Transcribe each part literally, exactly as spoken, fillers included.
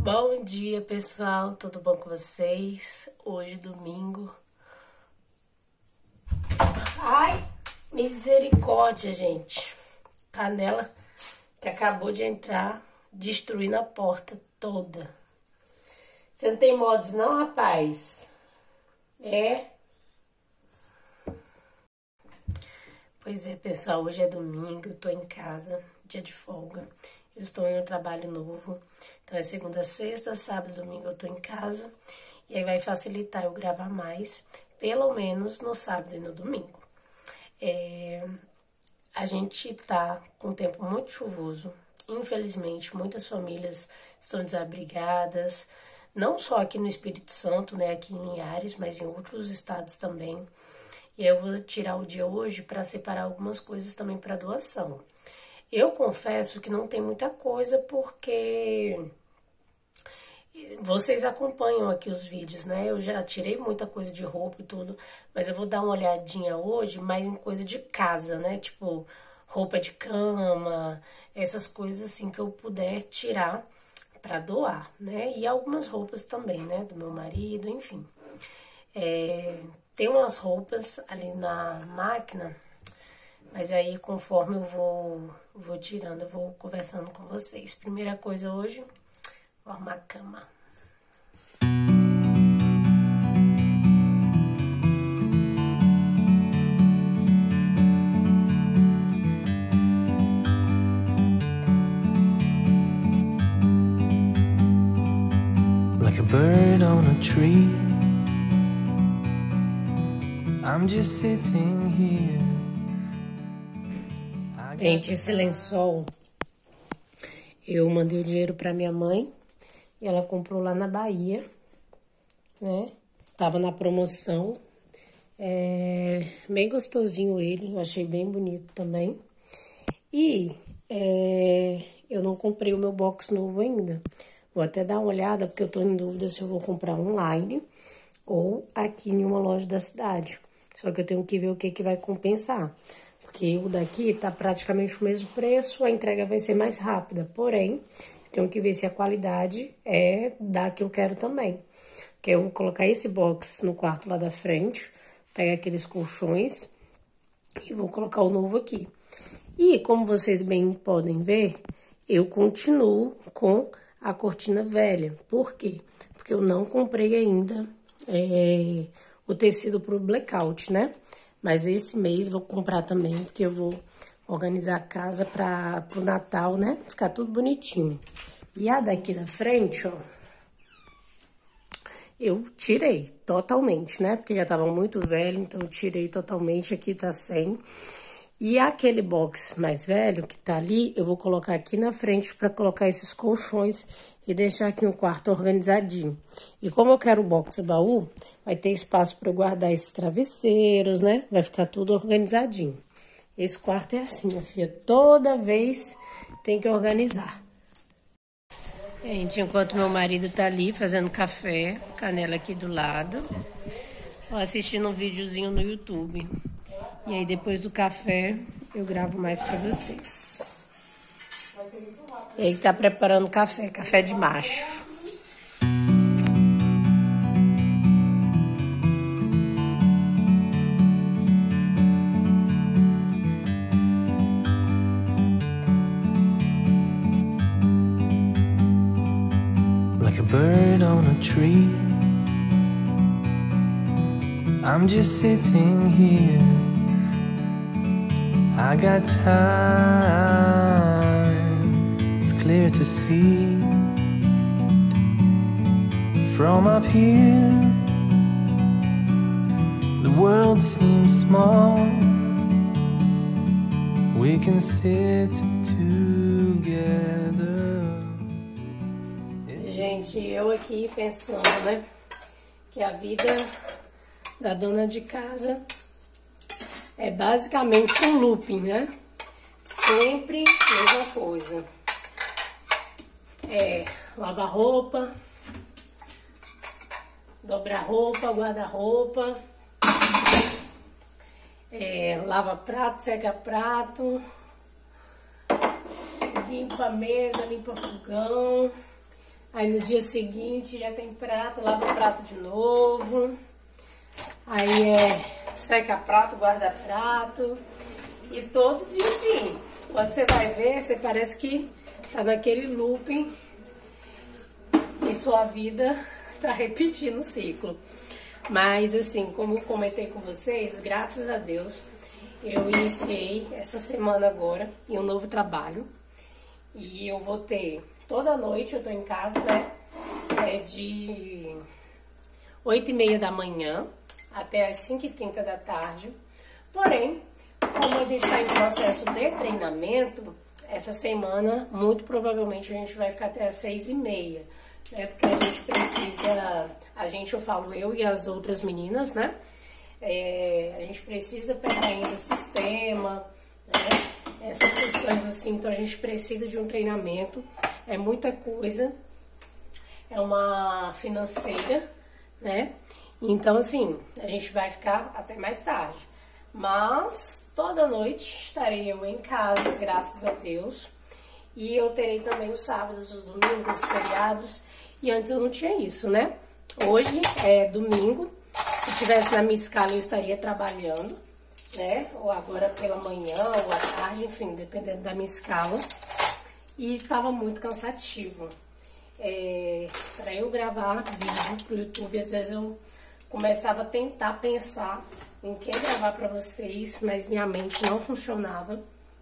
Bom dia, pessoal, tudo bom com vocês? Hoje, domingo. Ai, misericórdia, gente. Canela que acabou de entrar, destruindo a porta toda. Você não tem modos não, rapaz? É? Pois é, pessoal, hoje é domingo, eu tô em casa, dia de folga. Eu estou em um trabalho novo, então é segunda, sexta, sábado, domingo eu tô em casa. E aí vai facilitar eu gravar mais, pelo menos no sábado e no domingo. É, a gente tá com um tempo muito chuvoso, infelizmente muitas famílias estão desabrigadas, não só aqui no Espírito Santo, né, aqui em Linhares, mas em outros estados também. E aí eu vou tirar o dia hoje para separar algumas coisas também para doação. Eu confesso que não tem muita coisa porque vocês acompanham aqui os vídeos, né? Eu já tirei muita coisa de roupa e tudo, mas eu vou dar uma olhadinha hoje mais em coisa de casa, né? Tipo, roupa de cama, essas coisas assim que eu puder tirar para doar, né? E algumas roupas também, né? Do meu marido, enfim. É, tem umas roupas ali na máquina, mas aí conforme eu vou, vou tirando, eu vou conversando com vocês. Primeira coisa hoje, vou arrumar a cama. Like a bird on a tree, I'm just sitting here. Gente, esse lençol, eu mandei o dinheiro pra minha mãe e ela comprou lá na Bahia, né? Tava na promoção, é bem gostosinho ele, eu achei bem bonito também. E é, eu não comprei o meu box novo ainda. Vou até dar uma olhada, porque eu tô em dúvida se eu vou comprar online ou aqui em uma loja da cidade. Só que eu tenho que ver o que que vai compensar. Porque o daqui tá praticamente o mesmo preço, a entrega vai ser mais rápida. Porém, tenho que ver se a qualidade é da que eu quero também. Que eu vou colocar esse box no quarto lá da frente, pegar aqueles colchões e vou colocar o novo aqui. E como vocês bem podem ver, eu continuo com a cortina velha. Por quê? Porque eu não comprei ainda é, o tecido pro blackout, né? Mas esse mês vou comprar também, porque eu vou organizar a casa para pro Natal, né? Ficar tudo bonitinho. E a daqui da frente, ó, eu tirei totalmente, né? Porque já tava muito velho, então eu tirei totalmente. Aqui tá sem. E aquele box mais velho que tá ali, eu vou colocar aqui na frente para colocar esses colchões e deixar aqui um quarto organizadinho. E como eu quero o box baú, vai ter espaço para eu guardar esses travesseiros, né? Vai ficar tudo organizadinho. Esse quarto é assim, minha filha, toda vez tem que organizar. Gente, enquanto meu marido tá ali fazendo café, Canela aqui do lado, ó, assistindo um videozinho no YouTube. E aí depois do café eu gravo mais pra vocês. E aí tá preparando café, café de macho. Like a bird on a tree, I'm just sitting here. I got time, it's clear to see. From up here, the world seems small. We can sit together. Gente, eu aqui pensando, né, que a vida da dona de casa é basicamente um looping, né? Sempre a mesma coisa. É, lavar roupa, dobrar roupa, guarda roupa, é, lava prato, seca prato, limpa a mesa, limpa fogão. Aí no dia seguinte já tem prato, lava o prato de novo. Aí é seca prato, guarda prato. E todo dia assim, quando você vai ver, você parece que tá naquele looping e sua vida tá repetindo o ciclo. Mas assim, como eu comentei com vocês, graças a Deus, eu iniciei essa semana agora em um novo trabalho. E eu vou ter, toda noite eu tô em casa, né? É de oito e meia da manhã até as cinco e trinta da tarde. Porém, como a gente está em processo de treinamento, essa semana, muito provavelmente, a gente vai ficar até as seis e meia. Né? Porque a gente precisa, a gente, eu falo eu e as outras meninas, né? É, a gente precisa pegar ainda sistema, né? Essas questões assim, então a gente precisa de um treinamento, é muita coisa, é uma financeira, né? Então assim, a gente vai ficar até mais tarde, mas toda noite estarei eu em casa, graças a Deus, e eu terei também os sábados, os domingos, os feriados, e antes eu não tinha isso, né? Hoje é domingo, se tivesse na minha escala eu estaria trabalhando, né? Ou agora pela manhã, ou à tarde, enfim, dependendo da minha escala. E estava muito cansativo. É, para eu gravar vídeo pro YouTube, às vezes eu começava a tentar pensar em que gravar para vocês, mas minha mente não funcionava.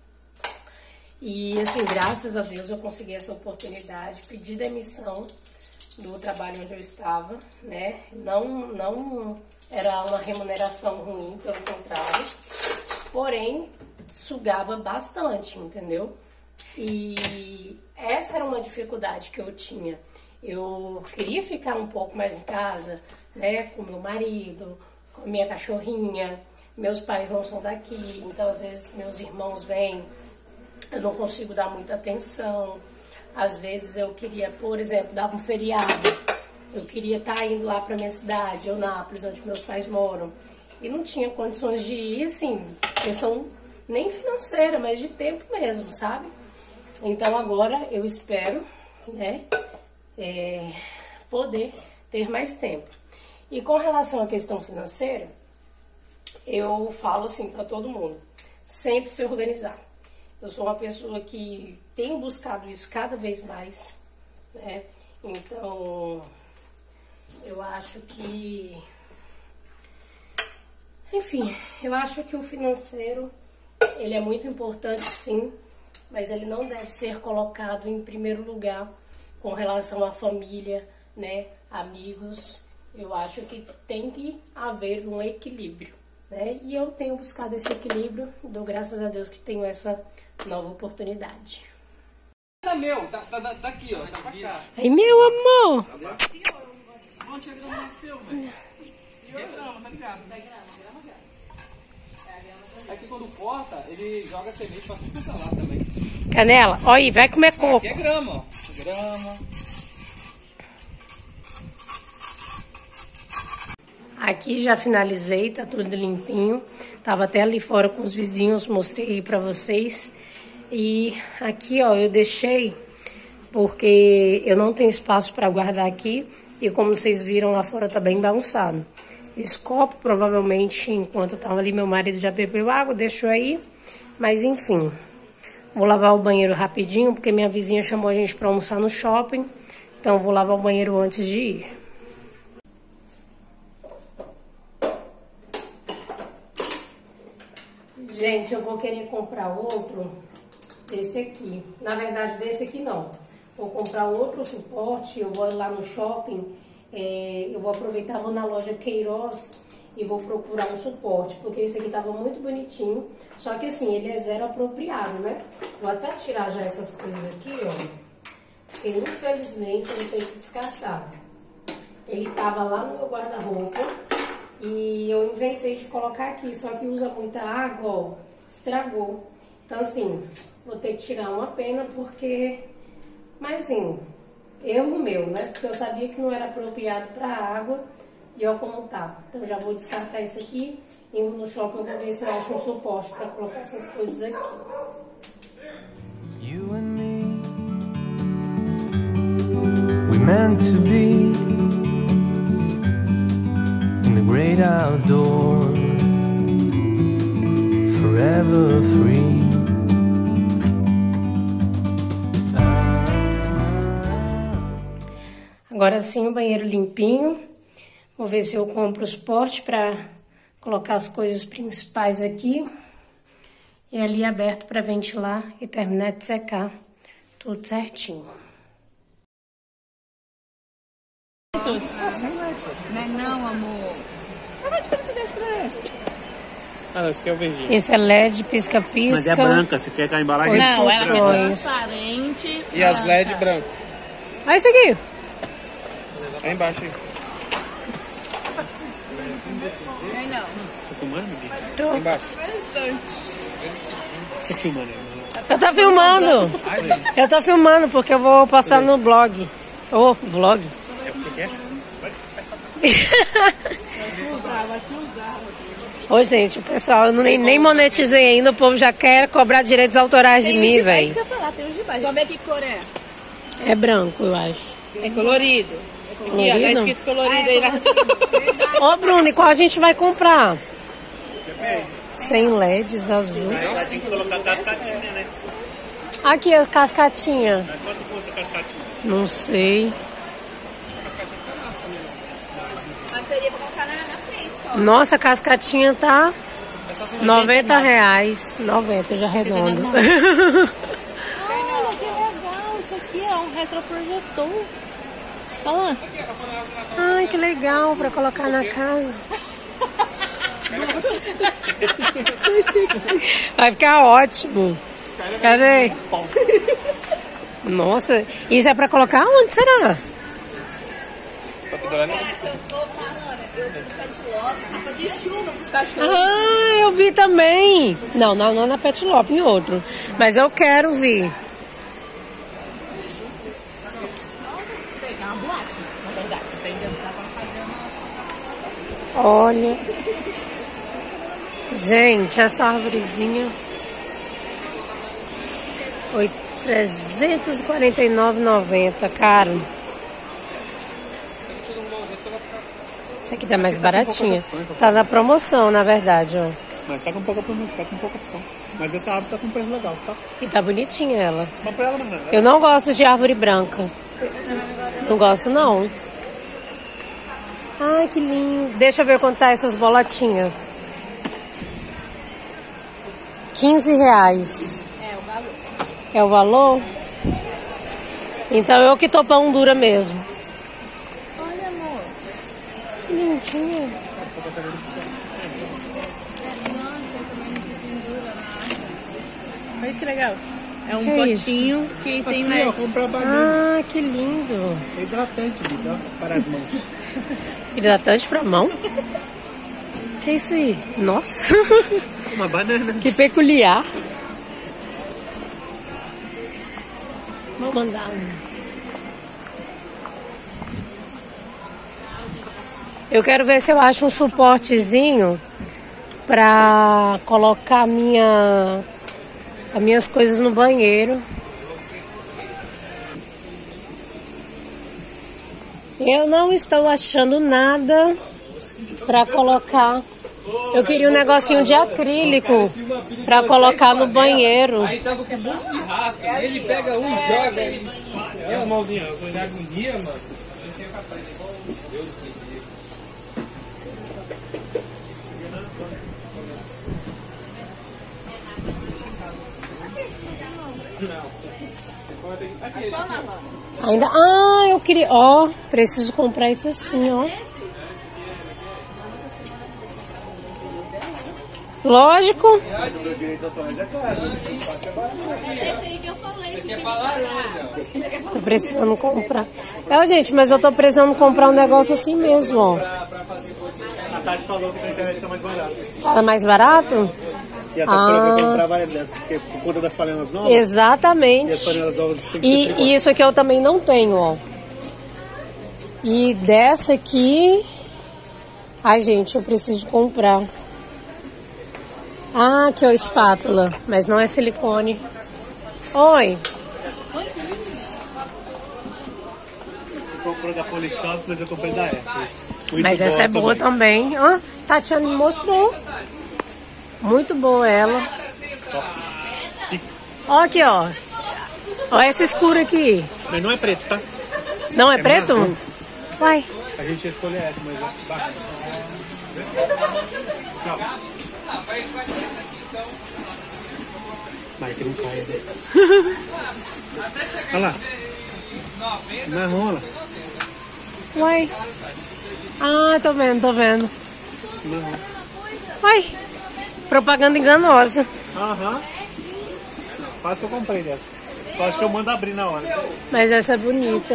E assim, graças a Deus eu consegui essa oportunidade, pedi demissão do trabalho onde eu estava, né? Não, não era uma remuneração ruim, pelo contrário. Porém, sugava bastante, entendeu? E essa era uma dificuldade que eu tinha. Eu queria ficar um pouco mais em casa, né? Com meu marido, com minha cachorrinha. Meus pais não são daqui, então às vezes meus irmãos vêm, eu não consigo dar muita atenção. Às vezes eu queria, por exemplo, dar um feriado, eu queria estar indo lá para minha cidade, Eunápolis, onde meus pais moram, e não tinha condições de ir, assim, questão nem financeira, mas de tempo mesmo, sabe? Então agora eu espero, né, é, poder ter mais tempo. E com relação à questão financeira, eu falo assim para todo mundo, sempre se organizar. Eu sou uma pessoa que tenho buscado isso cada vez mais, né? Então, eu acho que... Enfim, eu acho que o financeiro, ele é muito importante, sim, mas ele não deve ser colocado em primeiro lugar com relação à família, né? Amigos. Eu acho que tem que haver um equilíbrio, né? E eu tenho buscado esse equilíbrio, dou graças a Deus que tenho essa nova oportunidade. Tá meu, tá, tá, tá aqui, ó, tá pra cá. Ai, meu amor! Onde a grama nasceu, velho? Tira a grama, tá ligado? Aqui quando corta, ele joga semente pra tudo pra lá também. Canela, olha aí, vai comer coco. Aqui é grama, ó. Grama. Aqui já finalizei, tá tudo limpinho. Tava até ali fora com os vizinhos, mostrei pra vocês. E aqui, ó, eu deixei porque eu não tenho espaço para guardar aqui. E como vocês viram, lá fora tá bem bagunçado. Esse copo, provavelmente, enquanto eu tava ali, meu marido já bebeu água, deixou aí. Mas, enfim, vou lavar o banheiro rapidinho, porque minha vizinha chamou a gente para almoçar no shopping. Então, vou lavar o banheiro antes de ir. Gente, eu vou querer comprar outro desse aqui. Na verdade, desse aqui não. Vou comprar outro suporte, eu vou lá no shopping, é, eu vou aproveitar, vou na loja Queiroz e vou procurar um suporte, porque esse aqui tava muito bonitinho, só que assim, ele é zero apropriado, né? Vou até tirar já essas coisas aqui, ó, porque infelizmente eu tenho que descartar. Ele tava lá no meu guarda-roupa e eu inventei de colocar aqui, só que usa muita água, ó, estragou. Então assim, vou ter que tirar uma pena porque... Mas assim, erro meu, né? Porque eu sabia que não era apropriado para água e olha como tá. Então já vou descartar isso aqui, indo no shopping eu vou ver se eu acho um suporte para colocar essas coisas aqui. You and me, we meant to be in the great outdoors, forever free. Agora sim, o banheiro limpinho. Vou ver se eu compro os potes para colocar as coisas principais aqui. E ali aberto para ventilar e terminar de secar. Tudo certinho. Não é não, amor. Qual é a diferença desse pra esse? Ah, não, esse aqui é o verdinho. Esse é L E D, pisca-pisca. Mas é branca, você quer que a embalagem Oito Não, ela é funções. transparente. E as L E D branco. Olha isso aqui. É embaixo aí. Não, não. Tá filmando, Bibi? Tô. Embaixo. Você filmando aí? Eu tô filmando. Eu tô filmando porque eu vou passar no blog. Ô, oh, vlog. É o que você quer? Ô, gente, o pessoal, eu não, nem, nem monetizei ainda, o povo já quer cobrar direitos autorais de mim, É isso velho. que eu ia falar, tem os de baixo. Só ver que cor é. É branco, eu acho. É colorido. Aqui, ó, tá Colorido? escrito colorido aí na... Ô, Bruno, e qual a gente vai comprar? Sem L E Ds, azul. Ela tinha que colocar cascatinha, né? Aqui, a cascatinha. Mas quanto custa a cascatinha? Não sei. Mas seria pra colocar na, na frente só. Nossa, a cascatinha tá noventa reais. noventa, já redondo. Olha, que legal. Isso aqui é um retroprojetor. Olha lá. Ai, que legal pra colocar na casa. Vai ficar ótimo. Cadê? Nossa, isso é pra colocar onde será? Eu vou falando, eu vi no Pet Love, capa de chuva pros cachorros. Ah, eu vi também. Não, não, não na Pet Love, em outro. Mas eu quero ver. Pegar uma boate, na verdade. Você ainda dá pra fazer uma... Olha. Gente, essa árvorezinha. trezentos e quarenta e nove reais e noventa centavos, caro. Essa aqui tá mais baratinha. Tá na promoção, na verdade, ó. Mas tá com pouca, tá com pouca opção. Mas essa árvore tá com preço legal, tá? E tá bonitinha ela. Mas pra ela não, né? Eu não gosto de árvore branca. Não gosto, não. Ai, que lindo. Deixa eu ver quanto tá essas bolotinhas. quinze reais. É, o valor. É o valor? Então eu que tô pão dura mesmo. Olha, amor. Que lindinha. Olha que legal. É um Que potinho que tem Aqui, ó, mais. comprar banana. Ah, que lindo. É hidratante, Bibi, ó, para as mãos. Hidratante pra mão? Que é isso aí? Nossa. Uma banana. Que peculiar. Vou mandar. Eu quero ver se eu acho um suportezinho pra colocar minha, as minhas coisas no banheiro. Eu não estou achando nada pra colocar. Eu queria um negocinho de acrílico pra colocar no banheiro. Aí tava com um monte de raça. Ele pega um e joga isso. É as mãozinhas. Que agonia, mano. A gente é capaz de igual Deus me livre. Ainda. Ah, eu queria. Ó, preciso comprar isso assim, ó. Lógico. Tô precisando comprar. É, gente, mas eu tô precisando comprar um negócio assim mesmo, ó. A Tati falou que na internet tá mais barato. Tá mais barato? E a Tati falou que eu comprar várias dessas, porque por conta das panelas novas. E as Exatamente. panelas novas tem que ser E, igual. e isso aqui eu também não tenho, ó. E dessa aqui... Ai, gente, eu preciso comprar. Ah, aqui, ó, espátula. Mas não é silicone. Oi. comprou da Polishop, mas eu comprei da Apple. Muito Mas essa é boa também. também. Ah, Tatiana me mostrou. Muito boa ela. Ó aqui, ó. Ó essa escura aqui. Mas não é preto, tá? Não é, É preto? marrom. Uai. A gente ia escolher essa, mas é bacana. Vai que não cai, né? Olha lá. Marrom, olha lá. Uai. Ah, tô vendo, tô vendo. Marrom. Uai. Propaganda enganosa. Aham. Quase que eu comprei dessa. Só acho que eu mando abrir na hora. Mas essa é bonita.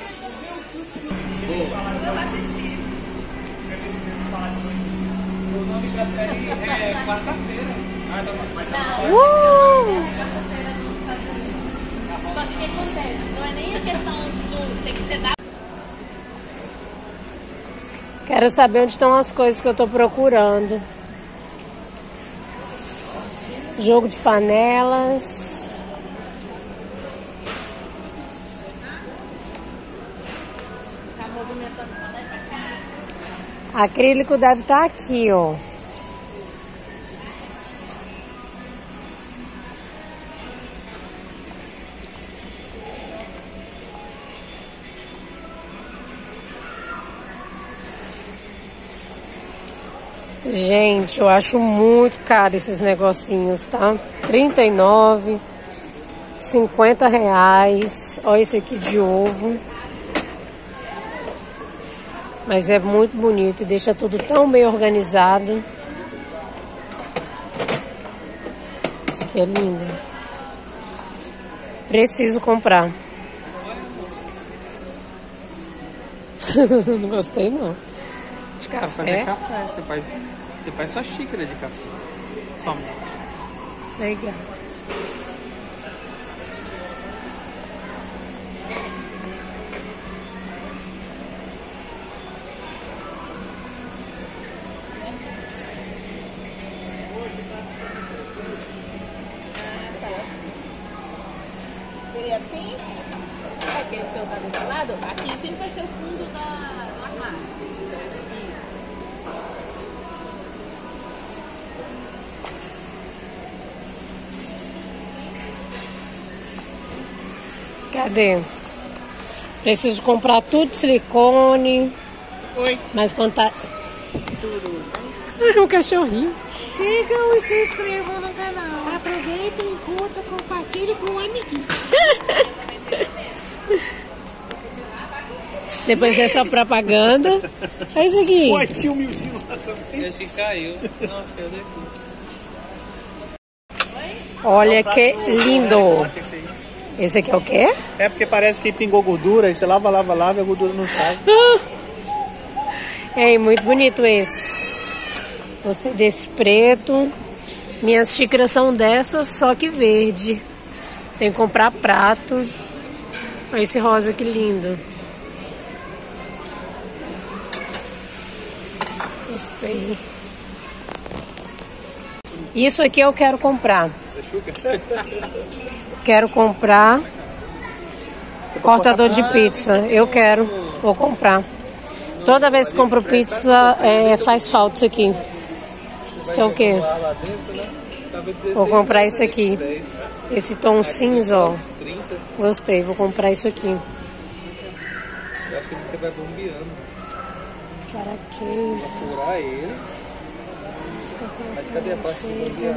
O nome da série é quarta-feira. Ah, tá mais Uh! Só que o que acontece? Não é nem a questão do tem que ser da. Quero saber onde estão as coisas que eu tô procurando. Jogo de panelas. Tá movimentando pra cá. Acrílico deve estar aqui, ó. Gente, eu acho muito caro esses negocinhos, tá? trinta e nove, cinquenta reais. Olha esse aqui de ovo. Mas é muito bonito e deixa tudo tão bem organizado. Isso aqui é lindo. Preciso comprar. Não gostei, não. De Fazer café. café, você faz, você faz sua xícara de café. Somente. Legal. Seria assim? É que o seu tá desse lado? Aqui sempre vai ser o fundo da, do armário. Cadê? Preciso comprar tudo de silicone. Oi. Mas quanto tá... Ah, um cachorrinho. Sigam e se inscrevam no canal. Aproveitem, curta, compartilhe com o amiguinho. Depois dessa propaganda. É isso aqui. Ué, tinha um miudinho lá também. Acho que caiu. Não, acho que eu dei tudo. Olha que lindo. Esse aqui é o quê? É porque parece que pingou gordura, aí você lava, lava, lava e a gordura não sai. É muito bonito esse. Gostei desse preto. Minhas xícaras são dessas, só que verde. Tem que comprar prato. Olha esse rosa que lindo. Gostei. Isso aqui eu quero comprar. Quero comprar cortador de pizza. Eu quero, vou comprar. Toda vez que compro pizza, é, faz falta isso aqui. Isso aqui é o quê? Vou comprar isso aqui. Esse tom cinza, ó. Gostei, vou comprar isso aqui. Eu acho que você vai bombeando. Para que? Furar ele. Mas cadê a parte de bombear?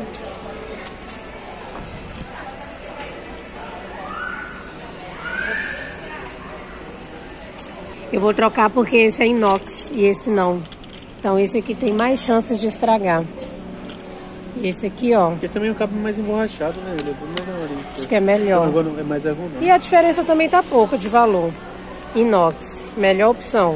Eu vou trocar porque esse é inox e esse não. Então esse aqui tem mais chances de estragar. E esse aqui, ó, Esse também é um cabo mais emborrachado, né? Ele é bem menor. acho que é melhor. Agora não é mais erro, não. E a diferença também tá pouca de valor. Inox, melhor opção.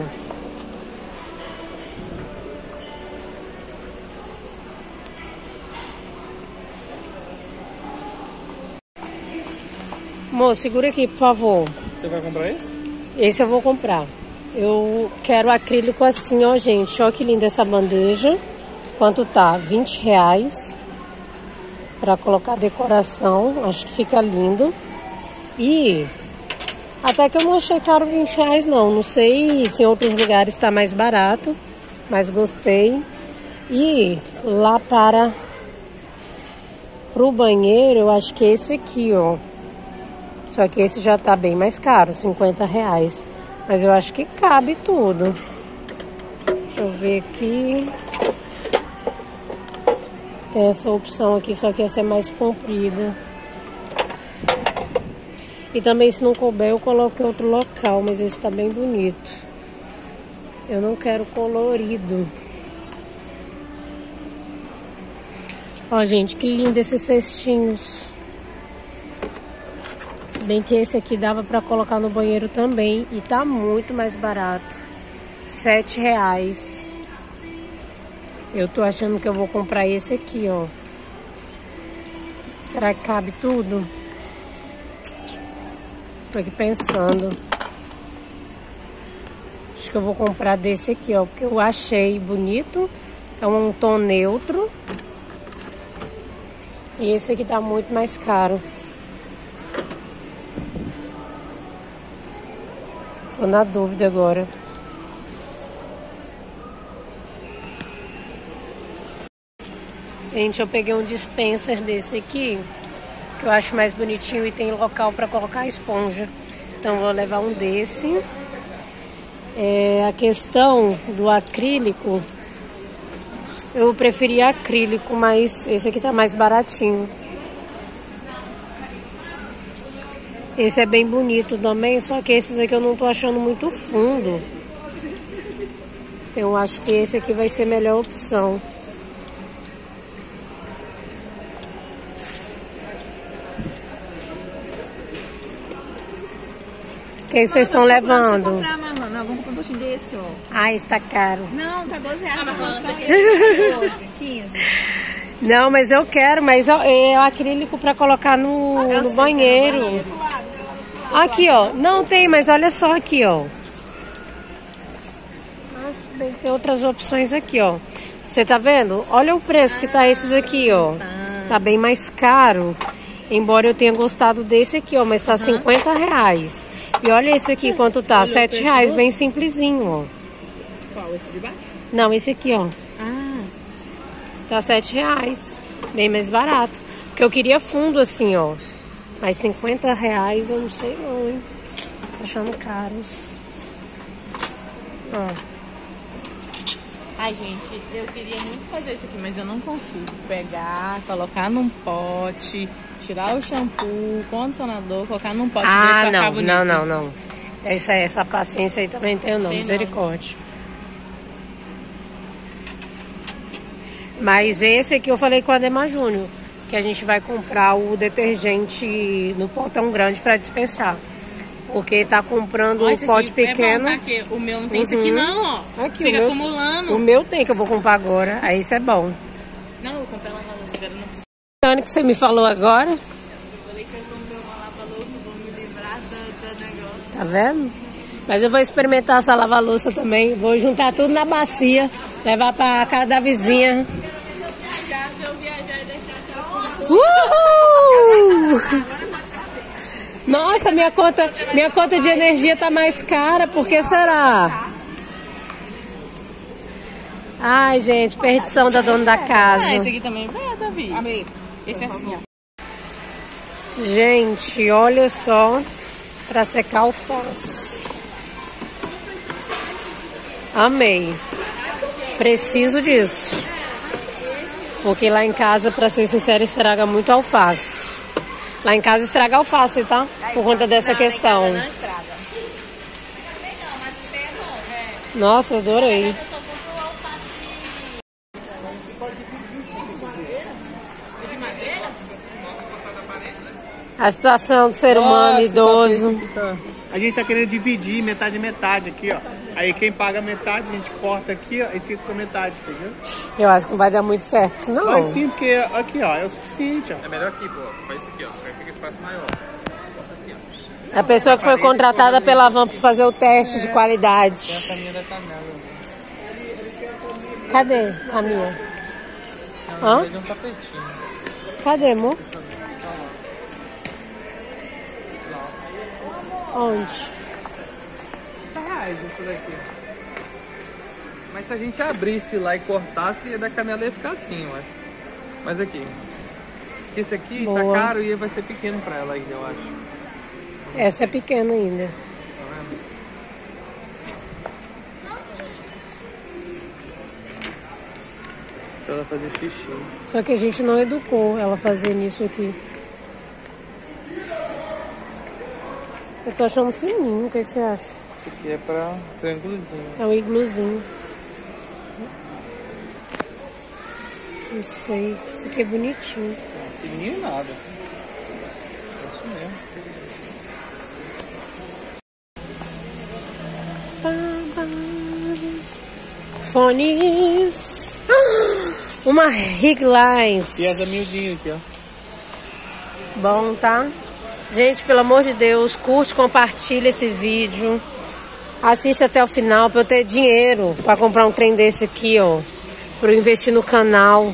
Moço, segura aqui, por favor. Você vai comprar esse? Esse eu vou comprar. Eu quero acrílico assim, ó, gente. Olha que linda essa bandeja. Quanto tá? vinte reais. Pra colocar decoração. Acho que fica lindo. E Até que eu não achei caro vinte reais, não. Não sei se em outros lugares está mais barato, mas gostei. E lá para pro banheiro, eu acho que é esse aqui, ó. Só que esse já tá bem mais caro, cinquenta reais. Mas eu acho que cabe tudo. Deixa eu ver aqui. Tem essa opção aqui, só que essa é mais comprida. E também, se não couber, eu coloco em outro local, mas esse tá bem bonito. Eu não quero colorido. Ó, gente, que lindo esses cestinhos. Se bem que esse aqui dava pra colocar no banheiro também. E tá muito mais barato. Sete reais. Eu tô achando que eu vou comprar esse aqui, ó. Será que cabe tudo? Tô aqui pensando. Acho que eu vou comprar desse aqui, ó. Porque eu achei bonito. É um tom neutro. E esse aqui tá muito mais caro. Tô na dúvida agora. Gente, eu peguei um dispenser desse aqui, que eu acho mais bonitinho e tem local para colocar a esponja. Então vou levar um desse. É, a questão do acrílico, eu preferi acrílico, mas esse aqui tá mais baratinho. Esse é bem bonito também, só que esses aqui eu não tô achando muito fundo. Então eu acho que esse aqui vai ser a melhor opção. O que vocês estão levando? Comprar, Marlon. Não, vamos comprar um pouquinho desse, ó. Ah, está caro. Não, tá doze reais na promoção e esse tá doze, quinze. Não, mas eu quero, mas é, é acrílico para colocar no, Eu no sei, banheiro. tá do lado, do lado. Aqui, ó. Não tem, mas olha só aqui, ó. Nossa, bem, tem outras opções aqui, ó. Você tá vendo? Olha o preço que tá esses aqui, ó. Tá bem mais caro. Embora eu tenha gostado desse aqui, ó. Mas tá cinquenta reais. E olha esse aqui, quanto tá? sete reais, bem simplesinho, ó. Qual? Esse de baixo? Não, esse aqui, ó. Ah. Tá sete reais. Bem mais barato. Porque eu queria fundo assim, ó. Mas cinquenta reais eu não sei não, hein. Tô achando caro. Ó. Ai, gente, eu queria muito fazer isso aqui, mas eu não consigo. Pegar, colocar num pote, tirar o shampoo, condicionador, colocar num pote desse Ah, pra ficar não, bonito. não, não, não. Essa, essa paciência aí também tenho não, Tem misericórdia. Mas esse aqui eu falei com a Ademar Júnior, que a gente vai comprar o detergente no potão grande para dispensar. Porque tá comprando Ó, o esse pote aqui pequeno. É bom, tá? Que o meu não tem isso aqui não, ó. Aqui, Fica o meu, acumulando. O meu tem, que eu vou comprar agora. Aí isso é bom. Não, eu comprei lá na louça, agora não precisa. O que você me falou agora? Eu falei que eu comprei uma lava-louça, vou me livrar do, do negócio. Tá vendo? Mas eu vou experimentar essa lava-louça também. Vou juntar tudo na bacia, levar pra casa da vizinha. Já, se eu viajar e deixar já. Uhul! Nossa, minha conta, minha conta de energia tá mais cara. Por que será? Ai, gente, perdição da dona da casa. Ah, esse aqui também vai, Davi. Esse é assim, ó. Gente, olha só, pra secar alface. Amei. Preciso disso. Porque lá em casa, pra ser sincera, estraga muito alface. Lá em casa estraga alface, tá? Por conta dessa questão. Nossa, adorei. A situação do ser humano idoso. A gente tá querendo dividir metade metade aqui, ó. Aí quem paga metade, a gente corta aqui, ó, e fica com metade, entendeu? Eu acho que não vai dar muito certo, não. Vai sim, porque aqui, ó, é o suficiente, ó. É melhor aqui, pô. Faz isso aqui, ó. Aí fica espaço maior. Bota assim, ó. A pessoa que foi contratada pela Van para fazer o teste de qualidade. Essa minha deve estar nela. Cadê a minha? Hã? Um tapetinho. Cadê, amor? Onde? Reais isso daqui. Mas se a gente abrisse lá e cortasse, a da canela ia ficar assim, eu acho. Mas aqui. Esse aqui Boa. tá caro e vai ser pequeno pra ela ainda, eu acho. Essa é pequena ainda. Tá vendo? Pra ela fazer xixi. Só que a gente não educou ela fazer nisso aqui. Eu tô achando fininho, o que, que você acha? Esse aqui é pra triângulozinho. É um igluzinho. Não sei. Isso aqui é bonitinho. Fininho nada. É isso mesmo. Fones. Uma ring light. E essa miudinha aqui, ó. Bom, tá? Gente, pelo amor de Deus, curte, compartilha esse vídeo. Assiste até o final pra eu ter dinheiro pra comprar um trem desse aqui, ó. Pra eu investir no canal.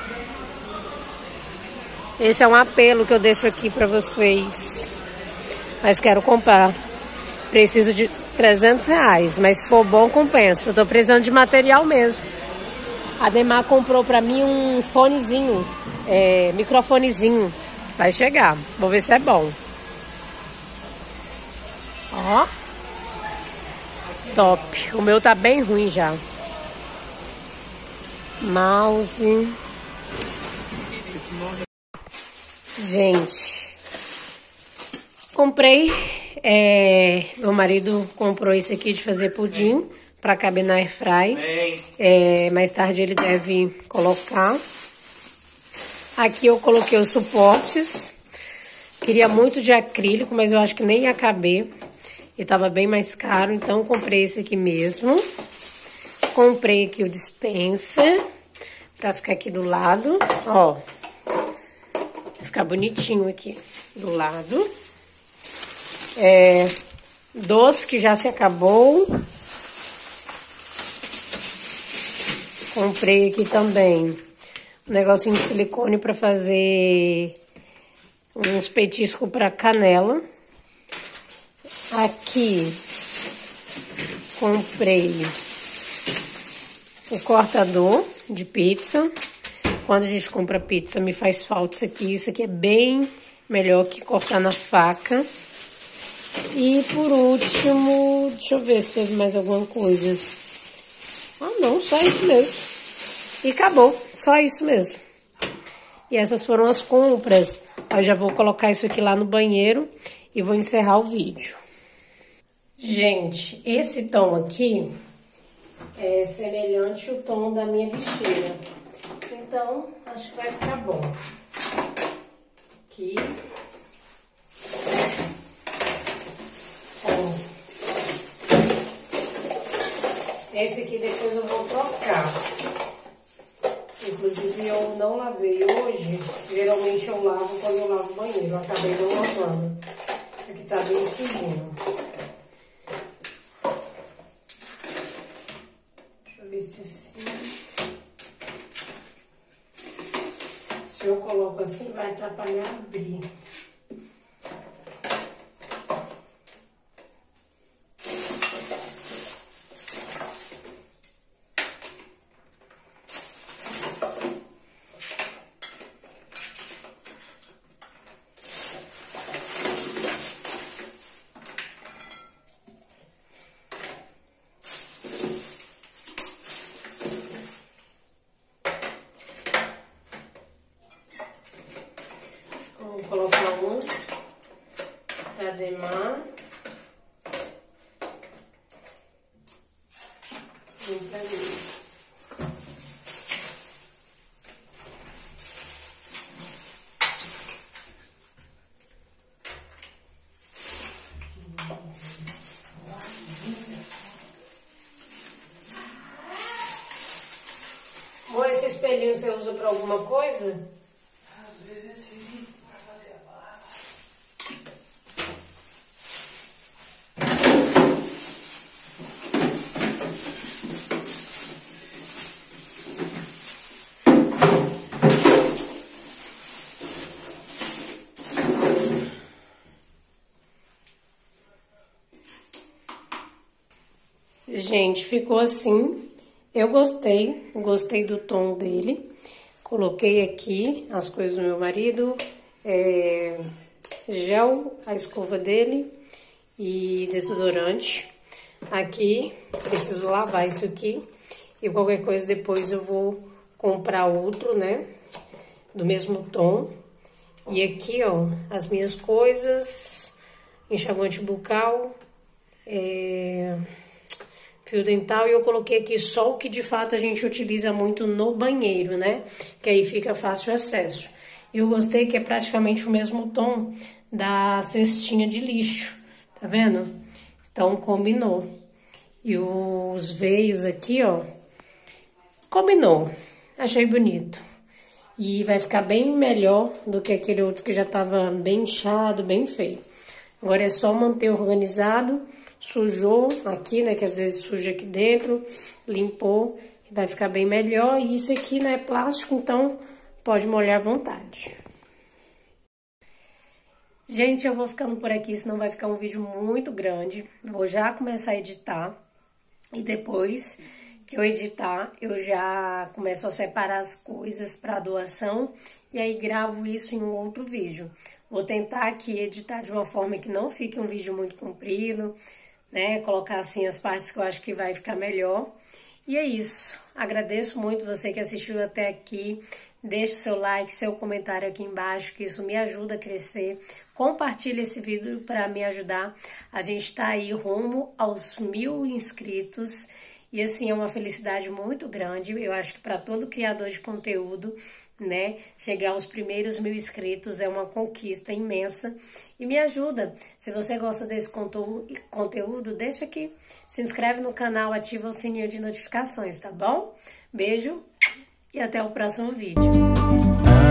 Esse é um apelo que eu deixo aqui pra vocês. Mas quero comprar. Preciso de trezentos reais, mas se for bom, compensa. Eu tô precisando de material mesmo. A Demar comprou pra mim um fonezinho, é, microfonezinho. Vai chegar. Vou ver se é bom. Ó. Top. O meu tá bem ruim já. Mouse. Gente. Comprei. É, meu marido comprou esse aqui de fazer pudim para caber na airfry. É, mais tarde ele deve colocar. Aqui eu coloquei os suportes. Queria muito de acrílico, mas eu acho que nem ia caber. E tava bem mais caro, então eu comprei esse aqui mesmo. Comprei aqui o dispenser para ficar aqui do lado, ó. Vai ficar bonitinho aqui do lado. É, doce que já se acabou. Comprei aqui também um negocinho de silicone para fazer uns petiscos para canela. Aqui comprei o cortador de pizza. Quando a gente compra pizza me faz falta isso aqui. Isso aqui é bem melhor que cortar na faca. E por último, deixa eu ver se teve mais alguma coisa. Ah não, só isso mesmo. E acabou, só isso mesmo. E essas foram as compras. Eu já vou colocar isso aqui lá no banheiro e vou encerrar o vídeo. Gente, esse tom aqui é semelhante ao tom da minha lixeira. Então, acho que vai ficar bom. Aqui. Ó. Esse aqui depois eu vou trocar. Inclusive eu não lavei hoje. Geralmente eu lavo quando eu lavo o banheiro. Eu acabei não lavando. Isso aqui tá bem sujinho. Deixa eu ver se assim. Se eu coloco assim vai atrapalhar abrir. Vou colocar um pra Demar. Um pra mim. Amor, esse espelhinho você usa pra alguma coisa? Às vezes sim, pra fazer a barba. Gente, ficou assim. Eu gostei, gostei do tom dele. Coloquei aqui as coisas do meu marido, é, gel, a escova dele e desodorante. Aqui, preciso lavar isso aqui. E qualquer coisa depois eu vou comprar outro, né? Do mesmo tom. E aqui, ó, as minhas coisas, enxaguante bucal, é, fio dental. E eu coloquei aqui só o que de fato a gente utiliza muito no banheiro, né? Que aí fica fácil acesso. E eu gostei que é praticamente o mesmo tom da cestinha de lixo, tá vendo? Então combinou. E os veios aqui, ó, combinou. Achei bonito. E vai ficar bem melhor do que aquele outro que já tava bem inchado, bem feio. Agora é só manter organizado. Sujou aqui, né, que às vezes suja aqui dentro. Limpou, vai ficar bem melhor. E isso aqui, né, é plástico, então pode molhar à vontade. Gente, eu vou ficando por aqui, senão vai ficar um vídeo muito grande. Vou já começar a editar. E depois que eu editar, eu já começo a separar as coisas para doação e aí gravo isso em um outro vídeo. Vou tentar aqui editar de uma forma que não fique um vídeo muito comprido, né? Colocar assim as partes que eu acho que vai ficar melhor. E é isso. Agradeço muito você que assistiu até aqui. Deixe o seu like, seu comentário aqui embaixo, que isso me ajuda a crescer. Compartilhe esse vídeo para me ajudar. A gente está aí rumo aos mil inscritos. E assim, é uma felicidade muito grande, eu acho que para todo criador de conteúdo, né, chegar aos primeiros mil inscritos é uma conquista imensa. E me ajuda, se você gosta desse conteúdo, deixa aqui, se inscreve no canal, ativa o sininho de notificações, tá bom? Beijo e até o próximo vídeo.